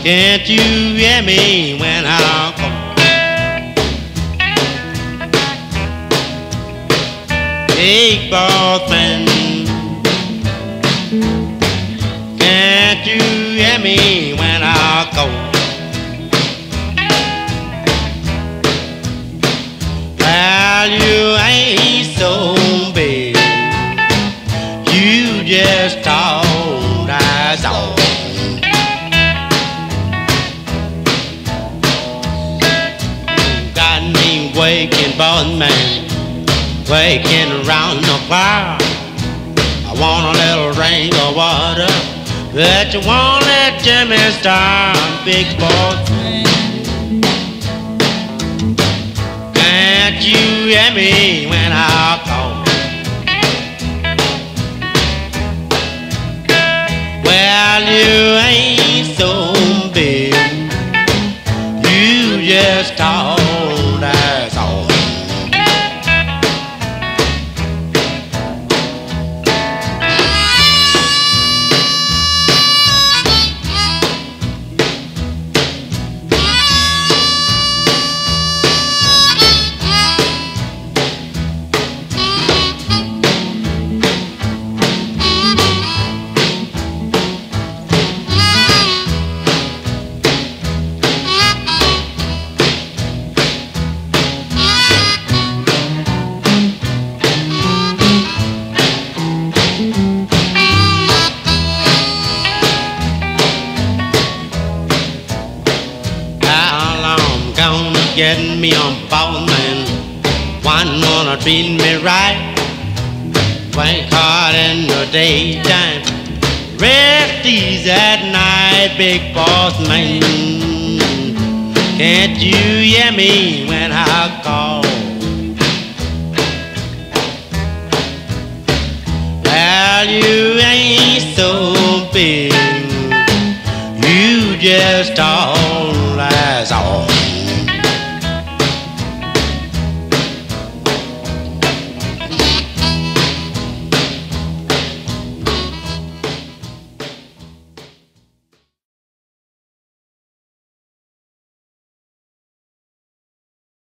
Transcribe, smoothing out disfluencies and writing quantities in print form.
Can't you hear me when I call? Big boss man, can't you hear me when I call? Well, you ain't so big, you just talk, that's all. Got me waking, boss man, waking around the fire. I want a little drink of water, but you won't let Jimmy start, big boss man. Can't you hear me when I call? Well, you ain't so big, you just talk, that's all. Get me on boss man, one wanna treat me right. Work hard in the daytime, rest easy at night, big boss man. Can't you hear me when I call? Well, you ain't so big, you just talk.